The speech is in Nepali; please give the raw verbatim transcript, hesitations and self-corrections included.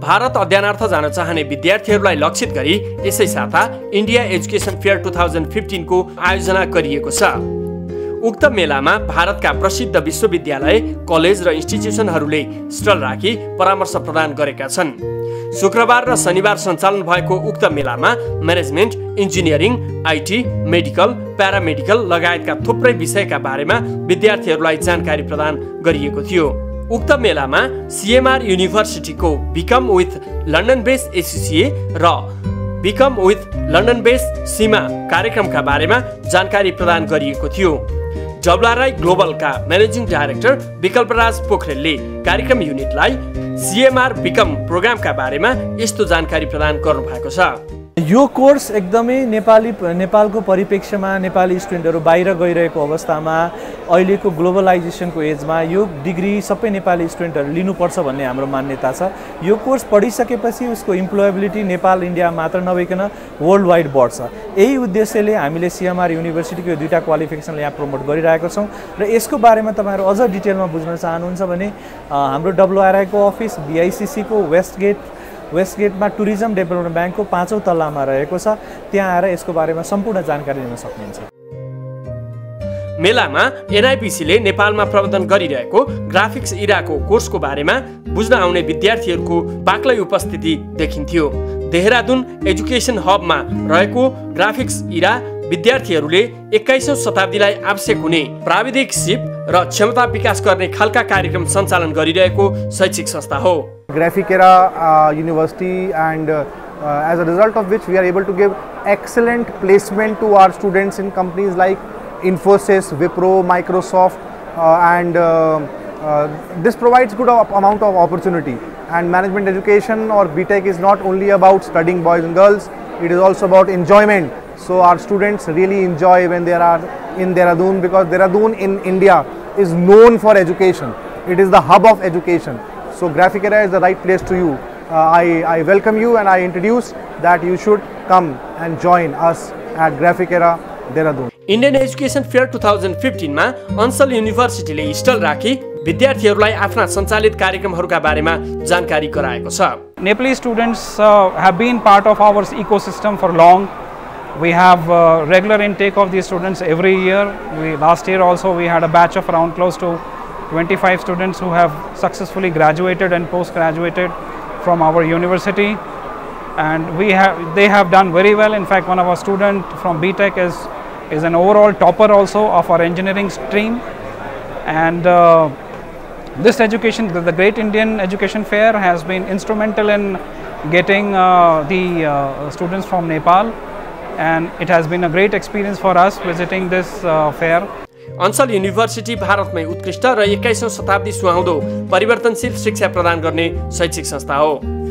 भारत अध्ययनार्थ जान चाहने विद्यार्थीहरूलाई लक्षित गरी यसै साता India education fair two thousand fifteen को आयोजना गरिएको छ। उक्त मेलामा भारतका प्रसिद्ध विश्वविद्यालय, कलेज र इन्स्टिट्युसनहरूले स्टल राखी परामर्श प्रदान गरेका छन्। शुक्रबार र शनिबार सञ्चालन भएको उक्त मेलामा management, engineering, IT, medical, paramedical लगायतका थुप्रै विषयका बारेमा विद्यार्थीहरूलाई जानकारी प्रदान गरिएको थियो। उक्त मेलामा सीएमआर युनिभर्सिटीको BCom with London based associate र BCom with London based CIMA कार्यक्रमका बारेमा जानकारी प्रदान गरिएको थियो। डब्लुआरआई ग्लोबलका म्यानेजिङ डाइरेक्टर विकल्पराज पोखरेलले कार्यक्रम युनिटलाई सीएमआर बिकम प्रोग्रामका बारेमा यस्तो जानकारी प्रदान गर्नुभएको छ। यो कोर्स एकदमै नेपाली नेपालको परिप्रेक्ष्यमा नेपाली स्टुडेन्टहरू बाहिर गइरहेको अवस्थामा अहिलेको ग्लोबलाइजेसनको एजमा यो डिग्री सबै नेपाली स्टुडेन्टहरू लिनुपर्छ भन्ने हाम्रो मान्यता छ। यो कोर्स पढिसकेपछि उसको इम्प्लोएबिलिटी नेपाल इन्डिया मात्र नभइकन वर्ल्ड वाइड बढ्छ। यही उद्देश्यले हामीले सीएमआर युनिभर्सिटीको यो दुईटा क्वालिफिकेसनले यहाँ प्रमोट गरिरहेका छौँ र यसको बारेमा तपाईँहरू अझ डिटेलमा बुझ्न चाहनुहुन्छ भने हाम्रो डब्लुआरआईको अफिस बीआईसीसीको वेस्टगेट वेस्टगेटमा टुरिज्म डेभलपमेन्ट ब्याङ्कको पाँचौँ तल्लामा रहेको छ। त्यहाँ आएर यसको बारेमा सम्पूर्ण जानकारी लिन सक्नुहुन्छ। मेलामा एनआइपिसीले नेपालमा प्रबन्धन गरिरहेको ग्राफिक्स इराको कोर्सको बारेमा बुझ्न आउने विद्यार्थीहरूको बाक्लै उपस्थिति देखिन्थ्यो। देहरादून एजुकेसन हबमा रहेको ग्राफिक्स इरा विद्यार्थीहरूले एक्काइसौँ शताब्दीलाई आवश्यक हुने प्राविधिक सिप र क्षमता विकास गर्ने खालका कार्यक्रम सञ्चालन गरिरहेको शैक्षिक संस्था हो। Graphicera uh, University, and uh, uh, as a result of which we are able to give excellent placement to our students in companies like Infosys, Wipro, Microsoft, uh, and uh, uh, this provides good amount of opportunity. And management education or B Tech is not only about studying boys and girls, it is also about enjoyment. So our students really enjoy when they are in Dehradun, because Dehradun in India is known for education. It is the hub of education. So Graphicera is the right place to you. Uh, I, I welcome you and I introduce that you should come and join us at Graphicera, Dehradun. Indian education fair two thousand fifteen मा अन्सल युनिभर्सिटीले स्टल राखी विद्यार्थीहरूलाई आफ्ना सञ्चालित कार्यक्रमहरूका बारेमा जानकारी गराएको छ। Nepalese students uh, have been part of our ecosystem for long. We have uh, regular intake of these students every year. We, last year also we had a batch of around close to twenty-five students who have successfully graduated and post-graduated from our university, and we have they have done very well. In fact, one of our students from B Tech is is an overall topper also of our engineering stream, and uh, this education, the, the Great Indian Education Fair, has been instrumental in getting uh, the uh, students from Nepal, and it has been a great experience for us visiting this uh, fair. Ansal university भारतमै उत्कृष्ट र एक्काइसौँ शताब्दी सुहाउँदो परिवर्तनशील शिक्षा प्रदान गर्ने शैक्षिक संस्था हो।